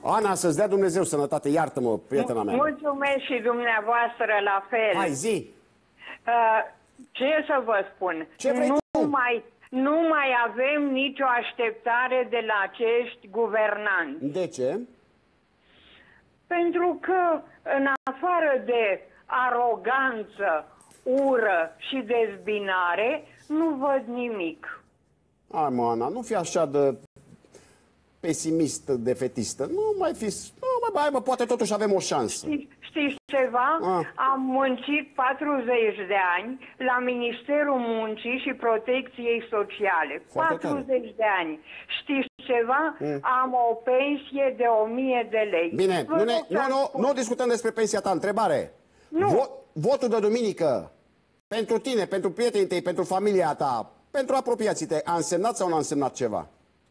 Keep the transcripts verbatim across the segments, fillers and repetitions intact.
Ana, să-ți dea Dumnezeu sănătate, iartă-mă, prietena mea. Mulțumesc și dumneavoastră la fel. Hai, zi. Uh, ce să vă spun? Ce vrei nu tu? mai, nu mai avem nicio așteptare de la acești guvernanți. De ce? Pentru că, în afară de aroganță, ură și dezbinare, nu văd nimic. Hai, mă, Ana, nu fi așa de pesimistă, defetistă. Nu mai fi... Nu, mai, mai, mă, poate totuși avem o șansă. Știți, știți ceva? Ah. Am muncit patruzeci de ani la Ministerul Muncii și Protecției Sociale. Foarte patruzeci tare. de ani. Știți ceva? Mm. Am o pensie de o mie de lei. Bine, Vă nu, ne, rog să nu, nu, spun. nu discutăm despre pensia ta. Întrebare. Nu. Vo, votul de duminică pentru tine, pentru prietenii tăi, pentru familia ta, pentru apropiații tăi, a însemnat sau nu a însemnat ceva?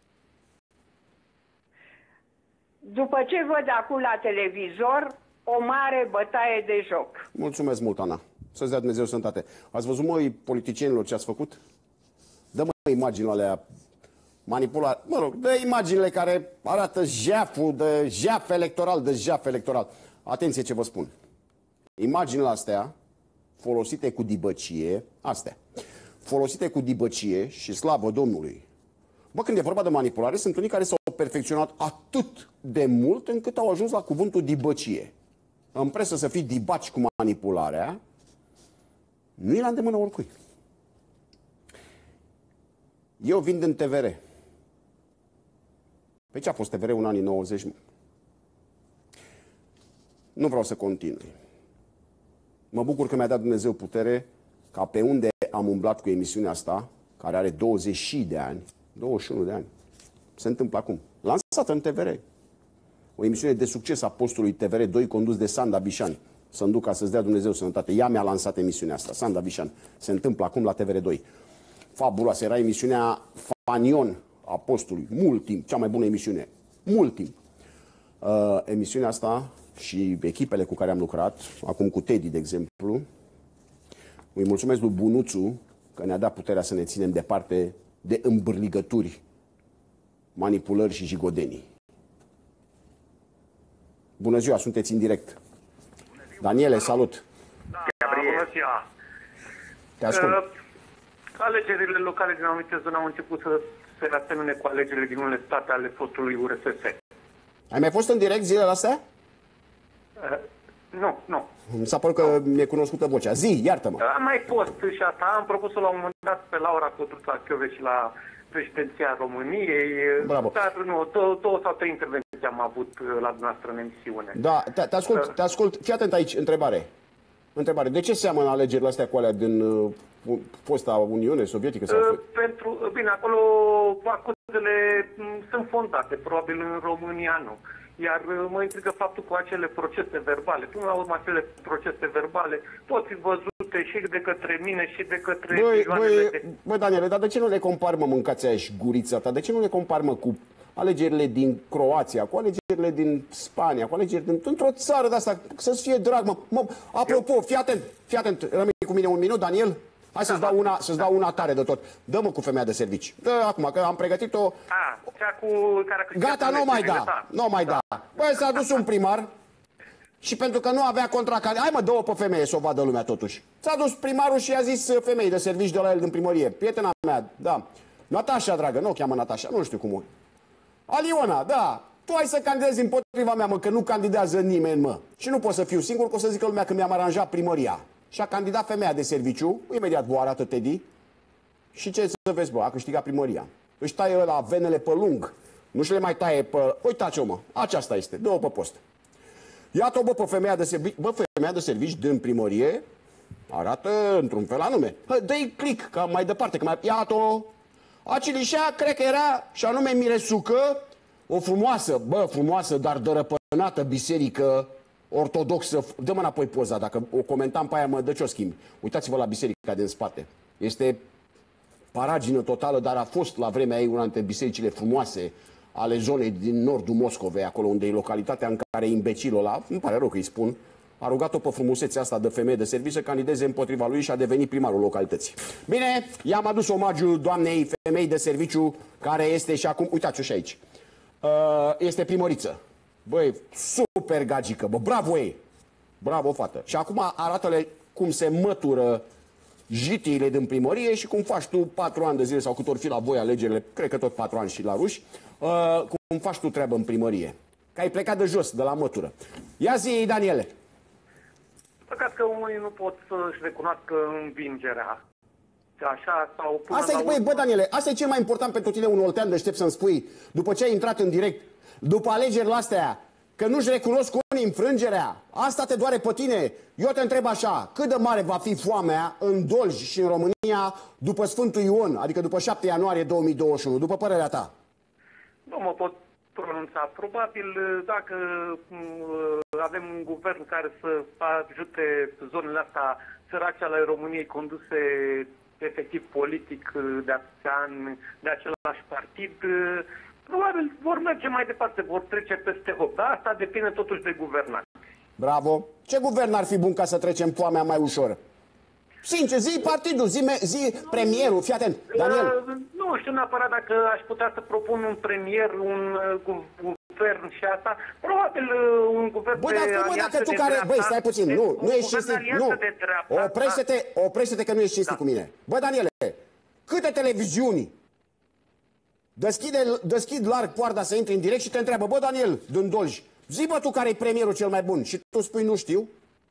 După ce văd acum la televizor, o mare bătaie de joc. Mulțumesc mult, Ana. Să-ți dea Dumnezeu sănătate. Ați văzut, măi, politicienilor, ce ați făcut? Dă-mă imaginile alea manipulate. Mă rog, dă imaginile care arată jeaful de jeaf electoral, de jeaf electoral. Atenție ce vă spun. Imaginile astea, folosite cu dibăcie, astea, folosite cu dibăcie și slavă Domnului. Bă, când e vorba de manipulare, sunt unii care s-au perfecționat atât de mult încât au ajuns la cuvântul dibăcie. În presă să fii dibaci cu manipularea, nu e la îndemână oricui. Eu vin din T V R. Pe ce a fost T V R în anii nouăzeci? Mă? Nu vreau să continui. Mă bucur că mi-a dat Dumnezeu putere ca pe unde am umblat cu emisiunea asta, care are douăzeci de ani, douăzeci și unu de ani, se întâmplă acum. Lansată în T V R. O emisiune de succes a postului T V R doi condus de Sanda Bișan. Să-mi duc ca să-ți dea Dumnezeu sănătate. Ea mi-a lansat emisiunea asta, Sanda Bișan. Se întâmplă acum la T V R doi. Fabuloasă. Era emisiunea Fanion a postului. Mult timp. Cea mai bună emisiune. Mult timp. Uh, emisiunea asta și echipele cu care am lucrat, acum cu Teddy, de exemplu, îi mulțumesc lui Bunuțu că ne-a dat puterea să ne ținem departe de îmbârligături, manipulări și jigodenii. Bună ziua, sunteți în direct. Daniele, salut. Da, bună ziua. Te ascult. Uh, alegerile locale din anumite zone au început să se asemene cu alegerile din unele state ale fostului U R S S. Ai mai fost în direct zilele astea? Uh, nu, nu. Mi s-a părut că mi-e cunoscută vocea. Zi, iartă-mă. Am mai fost și asta. Am propus-o la un moment dat pe Laura Codruța Chioveși la președinția României. Bravo. Dar nu, două, două sau trei intervenții am avut la dumneavoastră în emisiune. Da, te, te ascult, te ascult. Fii atent aici, întrebare. Întrebare. De ce seamănă alegerile astea cu alea din uh, fosta Uniune Sovietică? Sau... Uh, pentru, bine, acolo acuzele sunt fondate, probabil în România nu. Iar mă intrigă faptul cu acele procese verbale. Până la urmă, acele procese verbale pot fi văzute și de către mine și de către... Băi, băi, de... băi, Daniele, dar de ce nu le compari, mă, mâncați aia și gurița ta? De ce nu le compari, mă, cu alegerile din Croația, cu alegerile din Spania, cu alegerile din... într-o țară de asta, să-ți fie drag, mă. mă apropo, fii atent, fii atent, rămâi cu mine un minut, Daniel? Hai să-ți dau una, să-ți dau una tare de tot. Dă-mă cu femeia de servici. Dă acum, că am pregătit-o... A, cea cu care a Gata, nu mai da, nu mai da. Băi, s-a dus un primar și pentru că nu avea contracandidat... Hai mă, dă-o pe femeie să o vadă lumea totuși. S-a dus primarul și i-a zis femeii de servici de la el din primărie. Prietena mea, da. Natașa, dragă, nu o cheamă Natașa, nu știu cum o... Aliona, da. Tu ai să candidezi împotriva mea, mă, că nu candidează nimeni, mă. Și nu pot să fiu singur, că o să zică lumea că mi-am aranjat primăria. Și a candidat femeia de serviciu, imediat vă arată Teddy. Și ce să vezi, bă, a câștigat primăria. Își taie ăla venele pe lung. Nu și le mai taie pe... Uitați-o, mă, aceasta este, dă-o pe post. Iată-o, bă, pe femeia de servici. Bă, femeia de servici din primărie arată într-un fel anume. Dă-i click, ca mai departe, că mai... Iată-o. Acilișea, cred că era, și anume Miresucă, o frumoasă, bă, frumoasă, dar dărăpănată biserică ortodoxă. Dă-mă înapoi poza, dacă o comentam pe aia, mă, de ce o schimbi? Uitați-vă la biserica din spate. Este paragină totală, dar a fost la vremea ei una dintre bisericile frumoase ale zonei din nordul Moscovei, acolo unde e localitatea în care imbecilul ăla, îmi pare rău că îi spun, a rugat-o pe frumusețea asta de femeie de serviciu să candideze împotriva lui și a devenit primarul localității. Bine, i-am adus omagiul doamnei femei de serviciu, care este și acum, uitați-o și aici, este primăriță. Băi, super gagică, bă, bravo ei. Bravo, fată. Și acum arată-le cum se mătură jitiile din primărie și cum faci tu patru ani de zile sau cât ori fi la voi alegerile, cred că tot patru ani și la ruși, uh, cum faci tu treabă în primărie. Că ai plecat de jos, de la mătură. Ia zi, Daniele. Păcat că unii nu pot să-și recunoască învingerea. Așa, sau până Asta la e, băi, urmă... bă, Daniele, asta e cel mai important pentru tine, un oltean deștept, să-mi spui, după ce ai intrat în direct, după alegerile astea, că nu-și recunosc unii înfrângerea. Asta te doare pe tine. Eu te întreb așa, cât de mare va fi foamea în Dolj și în România după Sfântul Ion, adică după șapte ianuarie două mii douăzeci și unu, după părerea ta? Nu mă pot pronunța. Probabil dacă avem un guvern care să ajute zonele astea sărace ale României conduse efectiv politic de atâția ani de același partid, probabil vor merge mai departe, vor trece peste hop. Dar asta depinde totuși de guvernare. Bravo. Ce guvern ar fi bun ca să trecem foamea mai ușor? Sincer, zi partidul, zi, zi premierul, fii atent, Daniel. Uh, nu știu neapărat dacă aș putea să propun un premier, un uh, guvern și asta. Probabil uh, un guvern Băi, de dar spune, dacă tu care... dreapta, Băi, stai puțin, nu, nu ești cinstit, nu. Oprește-te, oprește-te că nu ești cinstit da. cu mine. Bă, Daniele, câte televiziuni deschide, deschid larg poarta să intri în direct și te întreabă, bă, Daniel, din Dolj, zi, bă, tu care e premierul cel mai bun și tu spui nu știu?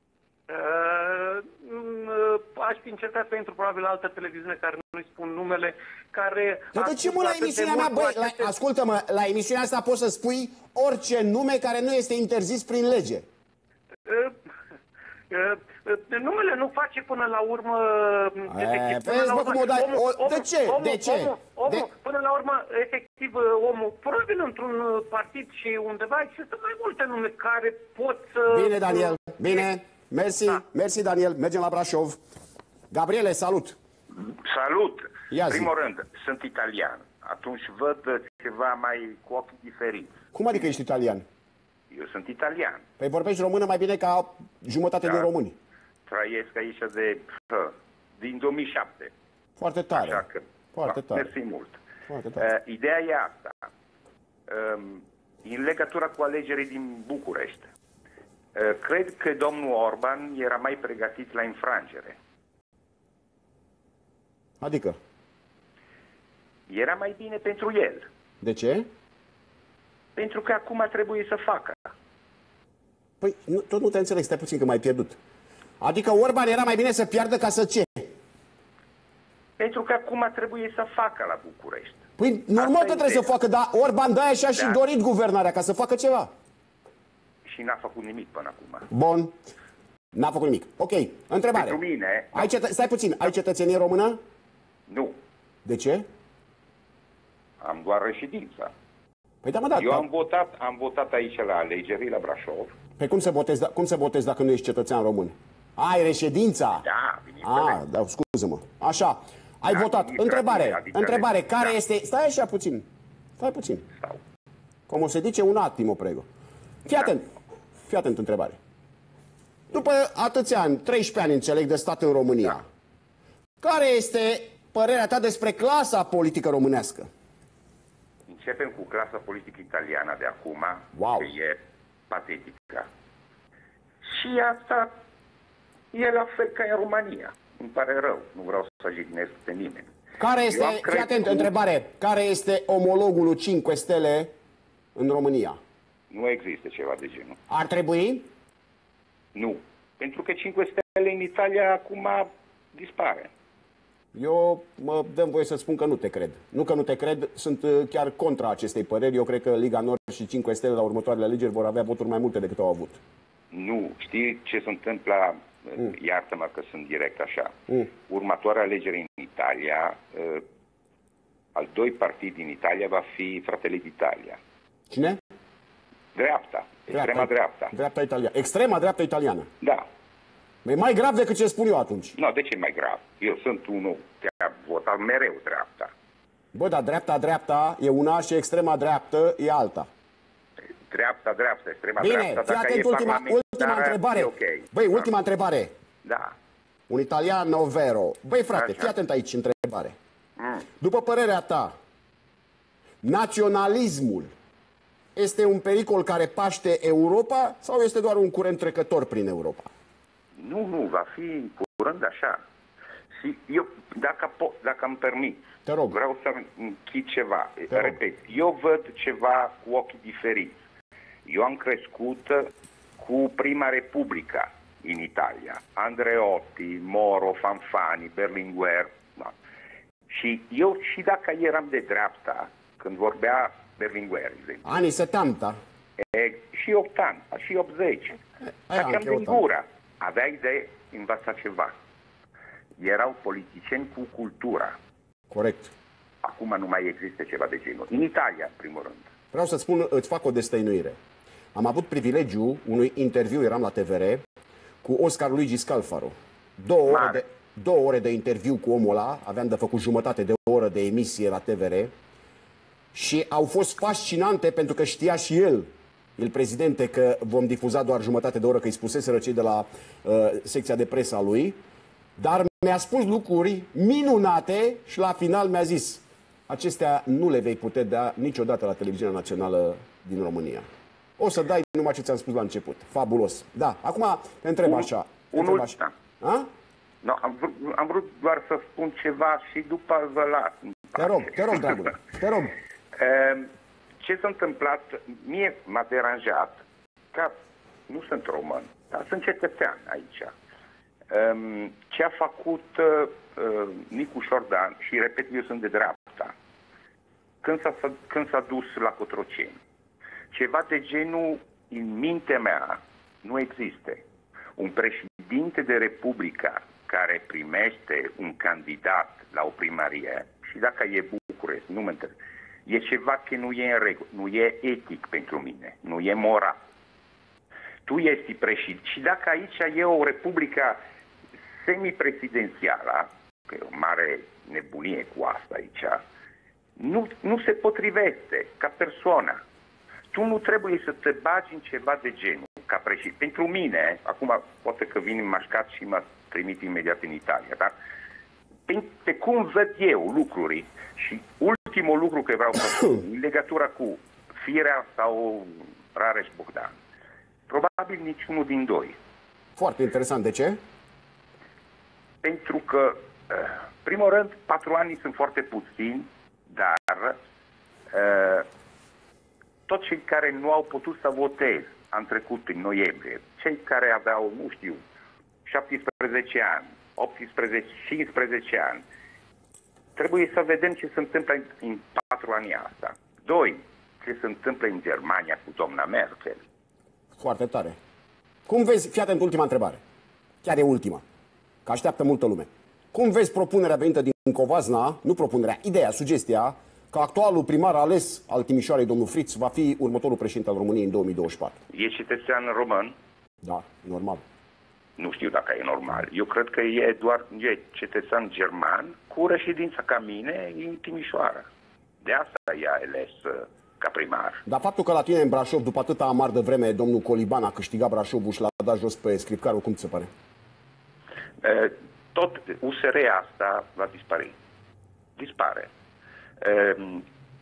Uh, aș fi încercat pentru probabil altă televiziune care nu-i spun numele, care... Dar de ce, mă, la emisiunea mea, băi, aceste... la, ascultă-mă, la emisiunea asta poți să spui orice nume care nu este interzis prin lege. Uh, uh, uh, numele nu face până la urmă... E, vezi, bă, cum o dai... Omul, o, de ce? Omul, de ce? Omul, omul, de... Până la urmă, efectiv, omul, probabil într-un partid și undeva există mai multe nume care pot să... Bine, Daniel, bine. Mersi, da. Mersi, Daniel. Mergem la Brașov. Gabriele, salut. Salut. Ia În zi. primul rând, sunt italian. Atunci văd ceva mai cu ochii diferiți. Cum adică ești italian? Eu sunt italian. Păi vorbești română mai bine ca jumătate Da. din români. Trăiesc aici de... Hă, din două mii șapte. Foarte tare. Așa că... Foarte da, tare. mersi mult. Foarte tare. Uh, ideea e asta. Um, în legătură cu alegerii din București. Uh, cred că domnul Orban era mai pregătit la infrangere. Adică? Era mai bine pentru el. De ce? Pentru că acum trebuie să facă. Păi, nu, tot nu te înțeleg, stai puțin că m-ai pierdut. Adică Orban era mai bine să piardă ca să ce? Pentru că acum trebuie să facă la București. Păi, normal că trebuie să facă, dar Orban de-aia și-a și Da. dorit guvernarea, ca să facă ceva. Și n-a făcut nimic până acum. Bun. N-a făcut nimic. Ok, întrebare. Pentru mine... Ai cetă... Stai puțin, ai cetățenie română? Nu. De ce? Am doar reședința. Păi da, mă, da. Eu da. am votat, am votat aici la alegeri, la Brașov. Păi cum se botezi, da, cum se botezi dacă nu ești cetățean român? Ai reședința? Da, bineînțeles. Ah, da, scuză-mă. Așa, ai Da, votat. adică- Întrebare, adică- întrebare, care da. este... Stai așa puțin, stai puțin. Sau. Cum se zice, un attimo, prego. Fii Da. atent, fii atent întrebare. După atâția ani, treisprezece ani înțeleg de stat în România, Da. care este părerea ta despre clasa politică românească? Începem cu clasa politică italiană de acum, Wow. că e patetică. Și asta e la fel ca în România. Îmi pare rău, nu vreau să jignesc pe nimeni. Care Eu este, am fii crescut- atent, întrebare, care este omologul lui cinci stele în România? Nu există ceva de genul. Ar trebui? Nu. Pentru că cinci stele în Italia acum dispare. Eu mă dăm voie să spun că nu te cred. Nu că nu te cred, sunt uh, chiar contra acestei păreri. Eu cred că Liga Nord și cinci stele la următoarele alegeri vor avea voturi mai multe decât au avut. Nu. Știi ce se întâmplă? Mm. Iartă-mă că sunt direct așa. Mm. Următoarea alegere în Italia, uh, al doi partid din Italia va fi Fratelli d'Italia. Cine? Dreapta. Extrema dreapta. Dreapta italiană. Extrema dreapta italiană. Da. E mai grav decât ce spun eu atunci. Nu, de ce e mai grav? Eu sunt unul care a votat mereu dreapta. Bă, dar dreapta dreapta e una și extrema dreaptă e alta. Dreapta, dreapta, extrema Bine, dreapta, fii dacă atent, e ultima, ultima parlamentară, întrebare. e ok. Băi, ultima întrebare. Da. Un italiano vero. Băi, frate, Așa. fii atent aici, întrebare. Mm. După părerea ta, naționalismul este un pericol care paște Europa sau este doar un curent trecător prin Europa? Nu, nu, va fi curând așa. Și eu, dacă, po- dacă îmi permit, Te rog. vreau să închid ceva. Te rog. Repet, eu văd ceva cu ochii diferiți. Eu am crescut cu Prima Repubblica în Italia. Andreotti, Moro, Fanfani, Berlinguer. Da. Și eu, și dacă eram de dreapta, când vorbea Berlinguer, exemplu, Anii setanta. e, și opt ani, și optzeci, Aia faceam anche din opt ani. gura. Aveai de învățat ceva. Erau politicieni cu cultura. Corect. Acum nu mai există ceva de genul. În Italia, în primul rând. Vreau să spun, îți fac o destăinuire. Am avut privilegiul unui interviu, eram la T V R, cu Oscar Luigi Scalfaro. Două ore, de, două ore de interviu cu omul ăla, aveam de făcut jumătate de oră de emisie la T V R și au fost fascinante pentru că știa și el, el prezidente, că vom difuza doar jumătate de oră, că îi spuseseră cei de la uh, secția de presă a lui, dar mi-a spus lucruri minunate și la final mi-a zis: acestea nu le vei putea da niciodată la televiziunea națională din România. O să dai numai ce ți-am spus la început. Fabulos. Da, acum te întreb Un- așa. Te unul- întreb așa. A? No, am, vrut, am vrut doar să spun ceva și după vă las. Te rog, te rog, dragul. Te rog. Ehm, Ce s-a întâmplat, mie m-a deranjat, că nu sunt român, dar sunt cetățean aici. Ehm, Ce a făcut uh, uh, Nicu Șordan, și repet, eu sunt de dreapta, când s-a, când s-a dus la Cotroceni. Ceva de genul, în mintea mea, nu există. Un președinte de Republica care primește un candidat la o primărie, și dacă e București, nu mă întreb, e ceva ce nu e în regulă, nu e etic pentru mine, nu e moral. Tu ești președinte și dacă aici e o Republica semipresidențială, că e o mare nebunie cu asta aici, nu, nu se potrivește ca persoană. Tu nu trebuie să te bagi în ceva de genul ca președinte. Pentru mine, acum poate că vin mașcat și mă trimit imediat în Italia, dar pe, pe cum văd eu lucruri și ultimul lucru că vreau să spun, în legătură cu Firea sau Rareș Bogdan, probabil niciunul din doi. Foarte interesant. De ce? Pentru că, primul rând, patru ani sunt foarte puțini, dar uh, toți cei care nu au putut să voteze am trecut în noiembrie, cei care aveau, nu știu, șaptesprezece ani, optsprezece, cincisprezece ani, trebuie să vedem ce se întâmplă în, în patru ani asta. Doi, ce se întâmplă în Germania cu doamna Merkel. Foarte tare. Cum vezi, fii atent, ultima întrebare. Chiar e ultima, că așteaptă multă lume. Cum vezi propunerea venită din Covasna, nu propunerea, ideea, sugestia, că actualul primar ales al Timișoarei, domnul Fritz, va fi următorul președinte al României în două mii douăzeci și patru? E cetățean român? Da, normal. Nu știu dacă e normal. Eu cred că e doar e cetățean german cu reședință ca mine în Timișoara. De asta i-a ales uh, ca primar. Dar faptul că la tine în Brașov, după atâta amar de vreme, domnul Coliban a câștigat Brașovul și l-a dat jos pe scripcarul, cum ți se pare? Uh, tot U S R asta va dispare. Dispare. Uh,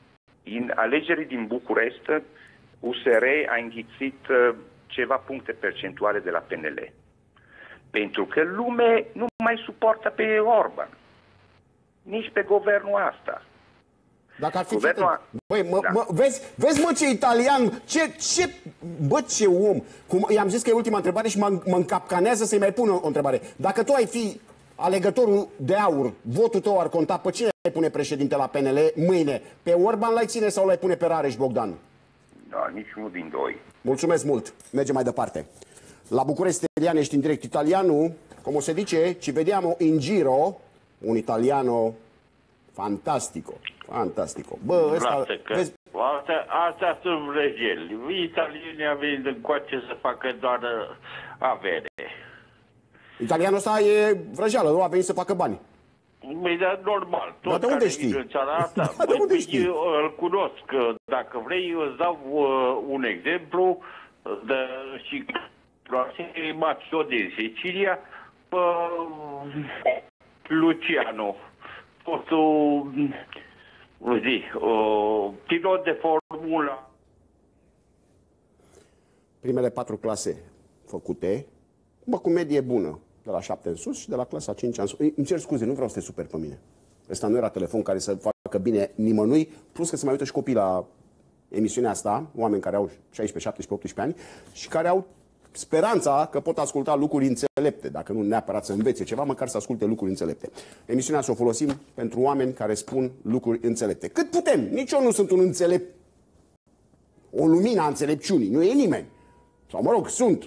în alegerii din București, U S R a înghițit uh, ceva puncte percentuale de la P N L. Pentru că lumea nu mai suportă pe Orban. Nici pe guvernul asta. Dacă ar fi Guvernul făcut... a- Băi, mă, Da. mă, vezi, vezi, mă, ce italian, ce, ce, bă, ce om. Cum, i-am zis că e ultima întrebare și mă, mă încapcanează să-i mai pun o, o întrebare. Dacă tu ai fi alegătorul de aur, votul tău ar conta, pe cine ai pune președinte la P N L mâine? Pe Orban l-ai ține sau l-ai pune pe Rareș Bogdan? Da, niciunul din doi. Mulțumesc mult. Mergem mai departe. La București, Eliane, ești în direct italiano. Come si dice, ci vediamo in giro. Un italiano fantastico. Fantastico. Bă, ăsta, Lasă că vezi, asta, asta sunt vrăjeli. Italienii au venit încoace să facă doar uh, avere. italianul ăsta e vrăjeală, nu a venit să facă bani. Păi, dar normal. Tot Dar de unde care știi? vine în țara asta. Dar de unde Păi, știi? eu îl cunosc. Că dacă vrei, îți dau uh, un exemplu de, și Mațio din Sicilia, pe Luciano, fostul zi, uh, pilot de formula primele patru clase făcute, bă, cu medie bună, de la șapte în sus și de la clasa cinci în sus. Îmi cer scuze, nu vreau să te super pe mine. Ăsta nu era telefon care să facă bine nimănui, plus că se mai uită și copii la emisiunea asta, oameni care au șaisprezece, șaptesprezece, optsprezece ani și care au speranța că pot asculta lucruri înțelepte, dacă nu neapărat să învețe ceva, măcar să asculte lucruri înțelepte. Emisiunea să o folosim pentru oameni care spun lucruri înțelepte. Cât putem, nici eu nu sunt un înțelept, o lumină a înțelepciunii, nu e nimeni. Sau mă rog, sunt.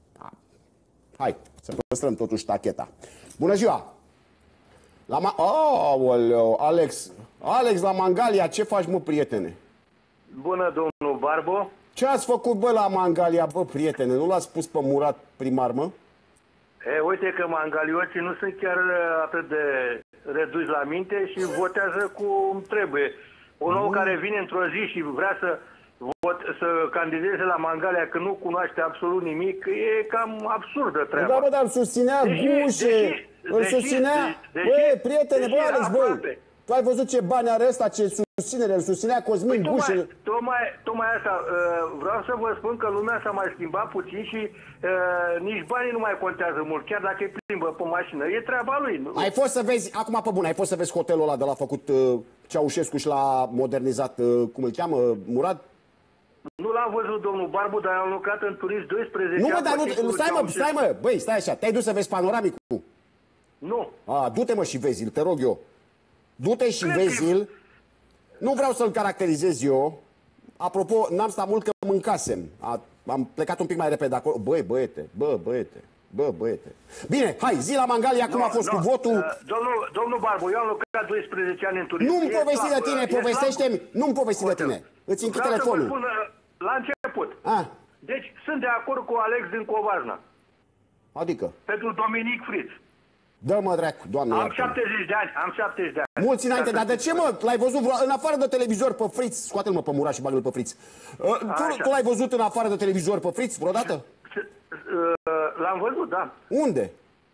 Hai, să păstrăm totuși tacheta. Bună ziua! La ma oh, Alex, Alex la Mangalia, ce faci, mă, prietene? Bună, domnul Barbo. Ce ați făcut, bă, la Mangalia, bă, prietene? Nu l-ați pus pe Murat primar, mă? E, uite că mangalioții nu sunt chiar atât de reduși la minte și votează cum trebuie. Un om care vine într-o zi și vrea să, vot, să candideze la Mangalia că nu cunoaște absolut nimic, e cam absurdă treaba. Da, bă, dar îl susținea Gușe, îl deși, susținea... deși, băi, prietene, bă, Alex, băi, tu ai văzut ce bani are ăsta, ce susținere, îl susținea Cosmin păi, Gușe. Tocmai, tocmai, tocmai asta, vreau să vă spun că lumea s-a mai schimbat puțin și uh, nici banii nu mai contează mult, chiar dacă îi plimbă pe mașină, e treaba lui. Nu? Ai fost să vezi, acum pe bune, ai fost să vezi hotelul ăla de l-a făcut uh, Ceaușescu și l-a modernizat, uh, cum îl cheamă, Murat? Nu l-am văzut, domnul Barbu, dar am lucrat în turism doisprezece Nu, mă, dar nu, nu, stai mă, stai mă, băi, stai așa, te-ai dus să vezi panoramicul? Nu. A, du-te mă și vezi-l, te rog eu. Du-te și vezi-l. Nu vreau să-l caracterizez eu. Apropo, n-am stat mult că mâncasem. A, am plecat un pic mai repede acolo. Băi, băiete, bă, băiete, bă, băiete. Bine, hai, zi la Mangalia, cum no, a fost no, cu votul. Uh, domnul, domnul Barbu, eu am lucrat doisprezece ani în turism. Nu-mi povesti de tine, povestește-mi. Nu-mi povesti de Hotel. tine. Îți închid Vreau telefonul. să vă spun uh, la început. A. Deci, sunt de acord cu Alex din Covazna. Adică? Pentru Dominic Fritz. Dă-mă dracu, doamne. Am iartă-mă. șaptezeci de ani, am șaptezeci de ani. Mulți înainte, dar de ce, mă? L-ai văzut vreo... în afară de televizor pe Fritz? Scoate-l, mă, pe Murat și bagă-l pe Fritz. Uh, tu tu l-ai văzut în afară de televizor pe Fritz vreodată? Uh, L-am văzut, da. Unde?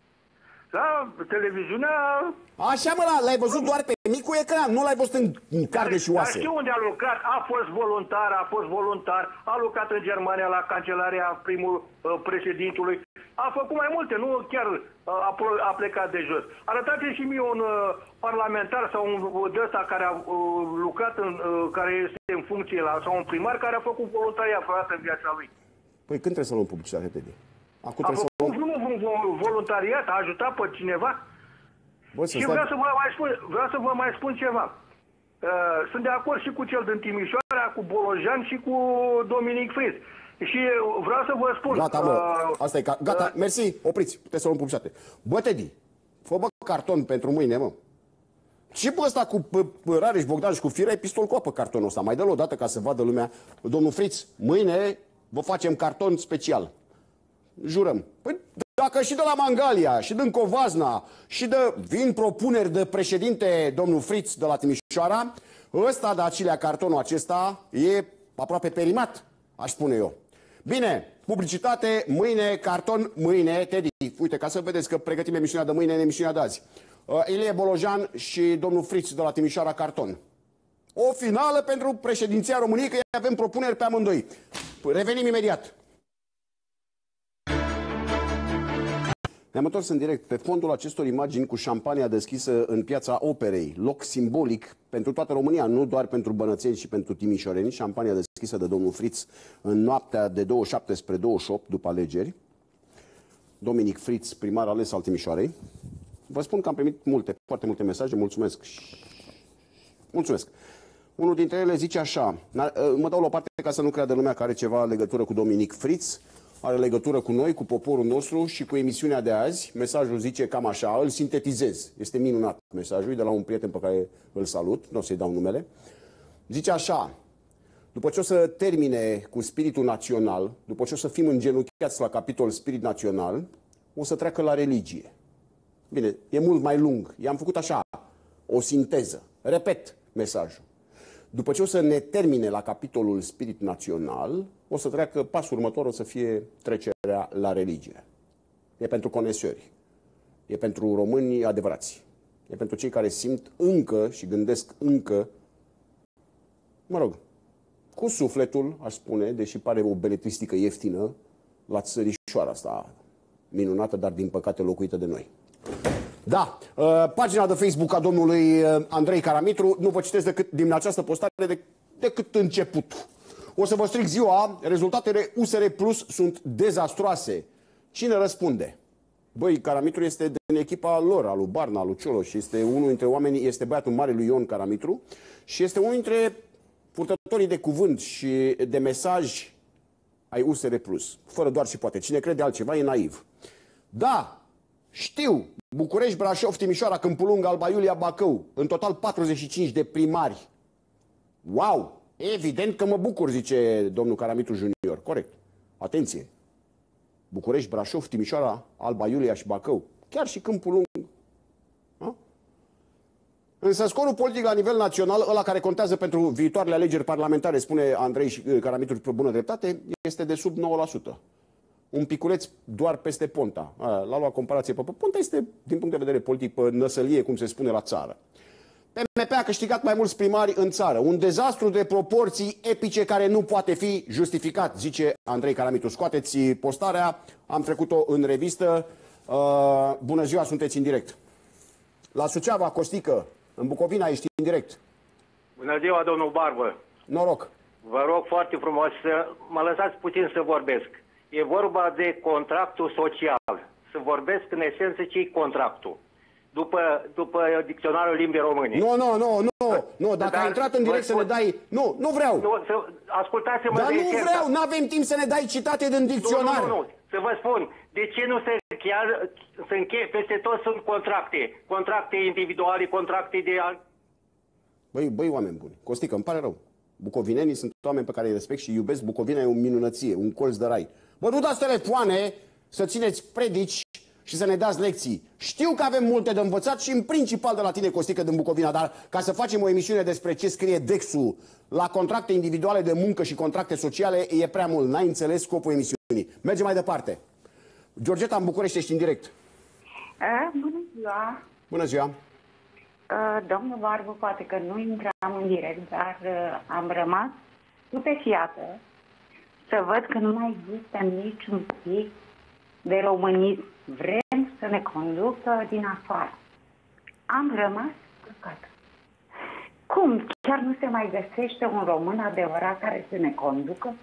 La televiziunea... Așa, mă, l-ai văzut doar pe micul ecran, nu l-ai văzut în carne și oase. Dar știu unde a lucrat, a fost voluntar, a fost voluntar, a lucrat în Germania la Cancelarea primul uh, președintului, a făcut mai multe, nu chiar uh, a, a plecat de jos. Arătați și mie un uh, parlamentar sau un de ăsta care a uh, lucrat, în, uh, care este în funcție la, sau un primar care a făcut voluntariat vreodată în viața lui. Păi când trebuie să luăm publicitate, Teddy? Acum A trebuie să făcut luăm... un voluntariat, a ajutat pe cineva. Bă, să Și stai... vreau să, vă mai spun, vreau să vă mai spun ceva. Uh, sunt de acord și cu cel din Timișoara, cu Bolojan și cu Dominic Fritz. Și vreau să vă spun... Gata, mă, uh, asta e, ca... gata, uh, mersi, opriți, puteți să luăm publicitate. Bă, Teddy, fă bă carton pentru mâine, mă. Și pe ăsta cu Rareș Bogdan și cu Firea, ai pistol cu apă cartonul ăsta. Mai dă-l o dată ca să vadă lumea. Domnul Fritz, mâine vă facem carton special. Jurăm. Păi dacă și de la Mangalia, și din Covazna, și de vin propuneri de președinte domnul Fritz de la Timișoara, ăsta de acilea cartonul acesta e aproape perimat, aș spune eu. Bine, publicitate, mâine, carton, mâine, Teddy. Uite, ca să vedeți că pregătim emisiunea de mâine în emisiunea de azi. Uh, Ilie Bolojan și domnul Fritz de la Timișoara, carton. O finală pentru președinția României, că avem propuneri pe amândoi. Revenim imediat. Ne-am întors în direct pe fondul acestor imagini cu șampania deschisă în Piața Operei, loc simbolic pentru toată România, nu doar pentru bănățeni și pentru timișoreni. Șampania deschisă de domnul Fritz în noaptea de douăzeci și șapte spre douăzeci și opt după alegeri. Dominic Fritz, primar ales al Timișoarei. Vă spun că am primit multe, foarte multe mesaje, mulțumesc. Mulțumesc. Unul dintre ele zice așa, mă dau la o parte ca să nu creadă lumea că are ceva legătură cu Dominic Fritz. Are legătură cu noi, cu poporul nostru și cu emisiunea de azi. Mesajul zice cam așa, îl sintetizez. Este minunat mesajul, de la un prieten pe care îl salut, nu o să-i dau numele. Zice așa, după ce o să termine cu spiritul național, după ce o să fim îngenunchiați la capitol spirit național, o să treacă la religie. Bine, e mult mai lung. I-am făcut așa, o sinteză. Repet mesajul. După ce o să ne termine la capitolul spirit național, o să treacă, pasul următor o să fie trecerea la religie. E pentru conesori. E pentru români adevărați. E pentru cei care simt încă și gândesc încă, mă rog, cu sufletul, aș spune, deși pare o beletristică ieftină, la țărișoara asta minunată, dar din păcate locuită de noi. Da, pagina de Facebook a domnului Andrei Caramitru, nu vă citesc decât din această postare de, decât începutul. O să vă stric ziua, rezultatele U S R Plus sunt dezastroase. Cine răspunde? Băi, Caramitru este din echipa lor, al lui Barna, al lui Cioloș, este unul dintre oamenii, este băiatul mare lui Ion Caramitru și este unul dintre purtătorii de cuvânt și de mesaj ai U S R Plus. Fără doar și poate. Cine crede altceva e naiv. Da, știu, București, Brașov, Timișoara, Câmpul Lung, Alba Iulia, Bacău, în total patruzeci și cinci de primari. Wow! Evident că mă bucur, zice domnul Caramitru Junior. Corect. Atenție. București, Brașov, Timișoara, Alba Iulia și Bacău. Chiar și Câmpul Lung. Ha? Însă scorul politic la nivel național, ăla care contează pentru viitoarele alegeri parlamentare, spune Andrei Caramitru pe bună dreptate, este de sub nouă la sută. Un piculeț doar peste Ponta. L-a luat comparație pe Ponta, este, din punct de vedere politic, pe năsălie, cum se spune, la țară. P M P a câștigat mai mulți primari în țară. Un dezastru de proporții epice care nu poate fi justificat, zice Andrei Caramitru. Scoateți postarea, am trecut-o în revistă. Uh, bună ziua, sunteți în direct. La Suceava, Costică, în Bucovina, ești în direct. Bună ziua, domnul Barbă. Noroc. Vă rog foarte frumos să mă lăsați puțin să vorbesc. E vorba de contractul social. Să vorbesc în esență ce-i contractul. După, după dicționarul limbii române. Nu, nu, nu, nu, nu, dacă ai intrat în direct să ne dai... Nu, nu vreau. Nu, să, ascultați-mă. Dar de nu esență. vreau, nu avem timp să ne dai citate din dicționar. Nu, nu, nu, să vă spun, de ce nu se chiar, se încheie, peste tot sunt contracte. Contracte individuale, contracte de... Băi, băi, oameni buni, Costică, îmi pare rău. Bucovinenii sunt oameni pe care îi respect și iubesc. Bucovina e o minunăție, un colț de rai. Bă, nu dați telefoane să țineți predici și să ne dați lecții. Știu că avem multe de învățat și în principal de la tine, Costică, din Bucovina, dar ca să facem o emisiune despre ce scrie Dexul la contracte individuale de muncă și contracte sociale, e prea mult. N-ai înțeles scopul emisiunii. Mergem mai departe. Georgeta, în București, ești în direct. A, bună ziua. Bună ziua. A, domnul Barbu, poate că nu intram în direct, dar a, am rămas stupefiată să văd că nu mai există niciun pic de românism. Vrem să ne conducă din afară. Am rămas scăcată. Cum? Chiar nu se mai găsește un român adevărat care să ne conducă?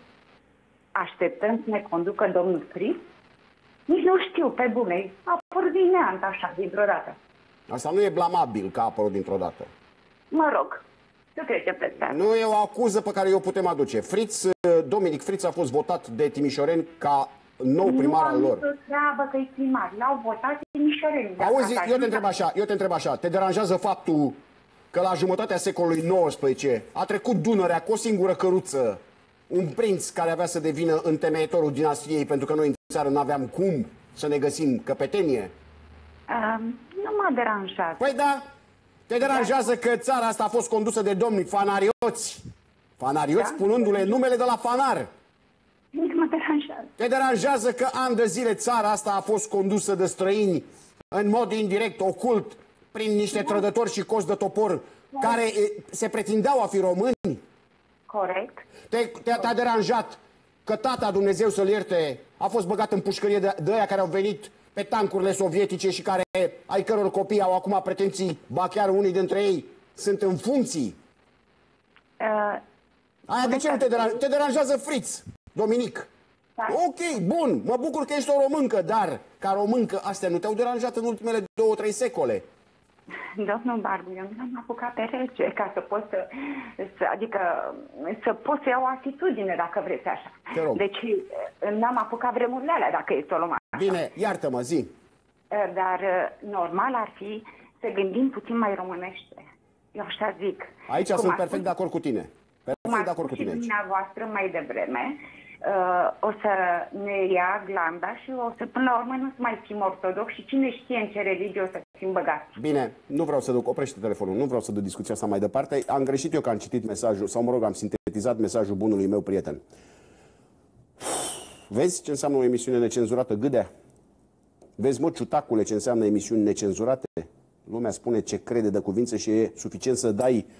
Așteptăm să ne conducă domnul Fritz? Nici nu știu, pe bune. A apărut din neant așa, dintr-o dată. Asta nu e blamabil că a apărut dintr-o dată. Mă rog, să trecem peste asta. Nu e o acuză pe care o putem aduce. Fritz, Dominic Fritz a fost votat de timișoreni ca nou primar al lor. Nu am treabă că e primar. L-au votat timișoreni. Auzi, eu te întreb așa, eu te întreb așa. Te deranjează faptul că la jumătatea secolului nouăsprezece a trecut Dunărea cu o singură căruță, un prinț care avea să devină întemeietorul dinastiei, pentru că noi în țară nu aveam cum să ne găsim căpetenie? Um, nu mă deranjează. Păi da, te deranjează că țara asta a fost condusă de domni fanarioți. Fanarioți, da? Spunându-le numele de la fanar. Nici mă deranjează. Te deranjează că ani de zile țara asta a fost condusă de străini în mod indirect, ocult, prin niște da. trădători și coși de topor da. care se pretindeau a fi români? Corect. Te-a te deranjat că tata, Dumnezeu să-l ierte, a fost băgat în pușcărie de, de aia care au venit pe tancurile sovietice și care, ai căror copii au acum pretenții, ba chiar unii dintre ei sunt în funcții? Uh, aia de ce nu te deranjează? Te deranjează Fritz, Dominic. Da. Ok, bun, mă bucur că ești o româncă, dar ca româncă astea nu te-au deranjat în ultimele două, trei secole? Domnul Barbu, eu nu am apucat pe rege ca să pot să, să adică să pot să iau atitudine, dacă vreți așa. Te rog. Deci n-am apucat vremurile alea, dacă e o lume așa. Bine, iartă-mă, zi. Dar normal ar fi să gândim puțin mai românește. Eu așa zic. Aici Cum sunt perfect de acord cu tine. Perfect de acord cu tine aici. Cum dumneavoastră mai devreme, uh, o să ne ia glanda și o să, până la urmă, nu să mai fim ortodoxi și cine știe în ce religie o să fim băgați. Bine, nu vreau să duc, oprește telefonul, nu vreau să duc discuția asta mai departe. Am greșit eu că am citit mesajul, sau mă rog, am sintetizat mesajul bunului meu prieten. Vezi ce înseamnă o emisiune necenzurată, Gâdea? Vezi, mă, ciutacule, ce înseamnă emisiuni necenzurate? Lumea spune ce crede de cuvință și e suficient să dai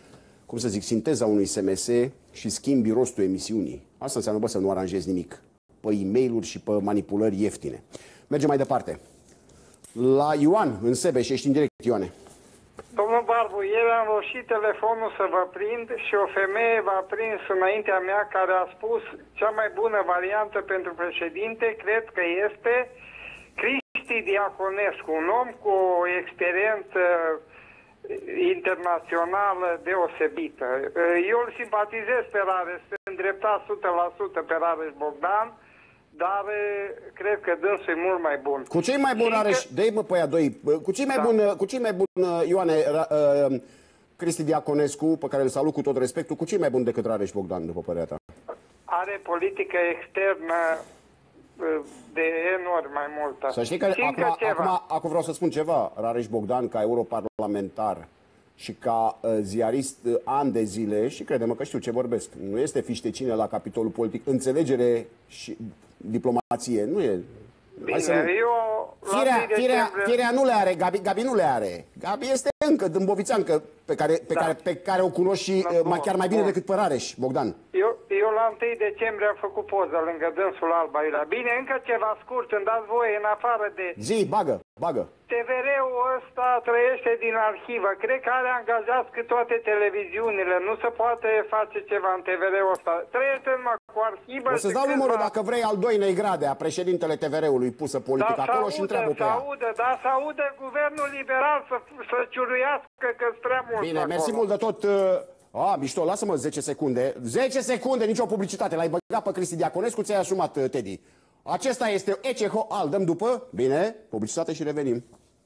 cum să zic, sinteza unui S M S și schimbi rostul emisiunii. Asta înseamnă, bă, să nu aranjezi nimic. Pe e-mail-uri și pe manipulări ieftine. Mergem mai departe. La Ioan, în Sebeș, ești în direct, Ioane. Domnul Barbu, ieri am roșit telefonul să vă prind și o femeie v-a prins înaintea mea care a spus cea mai bună variantă pentru președinte, cred că este Cristi Diaconescu, un om cu o experiență internațională deosebită. Eu îl simpatizez pe Rareș, sunt îndreptat o sută la sută pe Rareș Bogdan, dar cred că dânsul e mult mai bun. Cu ce mai bun, Rareș? Că... Dă-i, mă, pe aia doi. Cu ce mai da. bun, cu ce mai bun, Ioane, uh, Cristi Diaconescu, pe care îl salut cu tot respectul, cu ce mai bun decât Rareș Bogdan, după părerea ta? Are politică externă de enorm mai multă. Să știi că acum, acum, acum vreau să spun ceva. Rareș Bogdan, ca europarlamentar și ca uh, ziarist uh, ani de zile, și crede-mă că știu ce vorbesc, nu este fiștecine la capitolul politic, înțelegere și diplomație, nu e... Bine, să nu... eu... Firea, firea, firea nu le are, Gabi, Gabi nu le are. Gabi este încă dâmbovițeancă, pe care, pe, da. care, pe care o cunoști și da, uh, chiar mai bine bun. decât pe Rareș, Bogdan. Eu, eu la întâi decembrie am făcut poză lângă dânsul Alba Iulia. Bine, încă ceva scurt, îmi dați voie, în afară de... Zi, bagă, bagă. T V R-ul ăsta trăiește din arhivă. Cred că are angajați că toate televiziunile. Nu se poate face ceva în T V R-ul ăsta. Trăiește numai cu arhivă. O să-ți dau numărul câțiva... dacă vrei al doilea grade a președintele T V R-ului pusă politic da, acolo și întreabă pe ea. Audă, da, să audă guvernul liberal să, să ciuruiască că-s prea mult. Bine, acolo. mersi mult de tot. A, mișto, lasă-mă zece secunde. zece secunde, nicio publicitate. L-ai băgat pe Cristi Diaconescu, ți-ai asumat, Teddy. Acesta este Eceho, al dăm după. Bine, publicitate și revenim.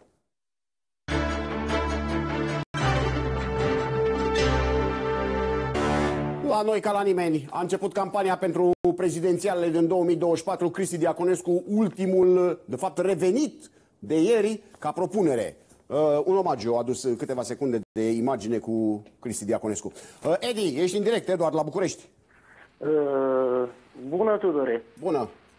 La noi ca la nimeni. A început campania pentru prezidențialele din două mii douăzeci și patru. Cristi Diaconescu, ultimul, de fapt revenit de ieri, ca propunere. Uh, un omagiu a adus câteva secunde de imagine cu Cristi Diaconescu. Uh, Edi, ești în direct, Eduard, la București. Uh, bună, Tudore. Bună.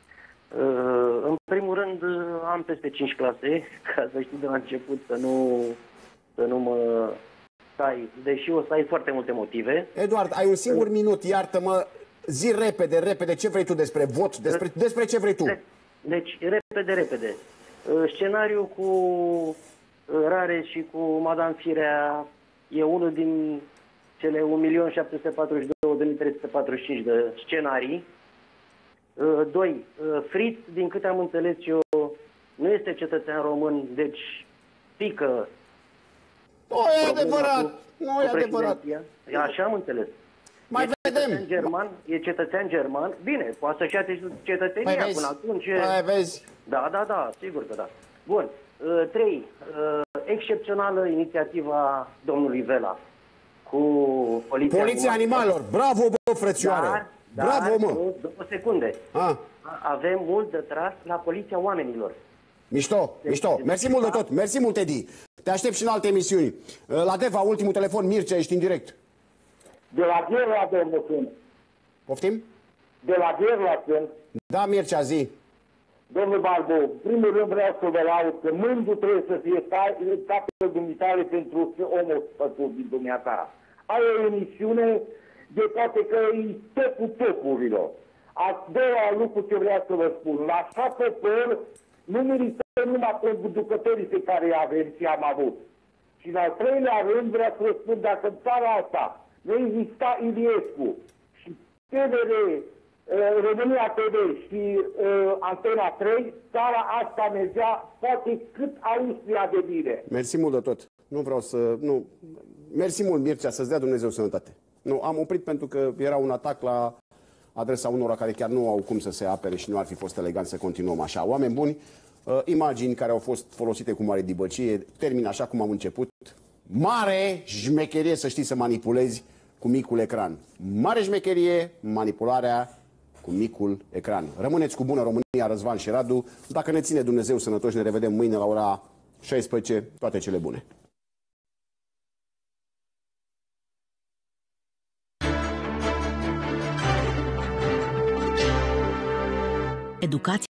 Uh, în primul rând, am peste cinci clase, ca să știi de la început să nu, să nu mă stai, deși o să ai foarte multe motive. Eduard, ai un singur uh, minut, iartă-mă, zi repede, repede, ce vrei tu despre vot, despre, despre ce vrei tu? Deci, repede, repede. Uh, scenariul cu Rareș și cu Madame Firea e unul din cele un milion șapte sute patruzeci și două de mii trei sute patruzeci și cinci de scenarii. Doi, Fritz, din câte am înțeles eu, nu este cetățean român, deci pică. Nu e adevărat, nu e adevărat. Așa am înțeles. Mai e vedem. Cetățean german, e cetățean german, bine, poate să-și ia cetățenia mai până atunci. Mai vezi. Da, da, da, sigur că da. Bun. Uh, trei, uh, excepțională inițiativa domnului Vela cu Poliția, Poliția Animalelor. Bravo, bă, frățioare. Dar, Bravo, mă. Două, două secunde. Ah. Avem mult de tras la Poliția Oamenilor. Mișto, deci, mișto. Mersi mult de tot. Mersi mult, Edi. Te aștept și în alte emisiuni. La Deva, ultimul telefon, Mircea, ești în direct. De la Gherla, domnul sunt. Poftim? De la Gherla sunt. Da, Mircea, zi. Domnul Barbu, în primul rând vreau să vă laud că mândru trebuie să fie tatăl dumitare pentru omul spățul din dumneata. Ai o emisiune de toate că e topul topurilor. A doua lucru ce vreau să vă spun, la șapte păr nu merităm numai conducătorii pe care i avem și am avut. Și în al treilea rând vreau să vă spun, dacă în țara asta nu exista Iliescu și T V R, România T V și uh, Antena trei, țara asta mergea poate cât Austria de bine. Mersi mult de tot. Nu vreau să... Nu. Mersi mult, Mircea, să-ți dea Dumnezeu sănătate. Nu, am oprit pentru că era un atac la adresa unora care chiar nu au cum să se apere și nu ar fi fost elegant să continuăm așa. Oameni buni, uh, imagini care au fost folosite cu mare dibăcie, termin așa cum am început. Mare șmecherie să știi să manipulezi cu micul ecran. Mare șmecherie, manipularea cu micul ecran. Rămâneți cu bună România, Răzvan și Radu. Dacă ne ține Dumnezeu sănătoși, ne revedem mâine la ora șaisprezece. Toate cele bune! Educația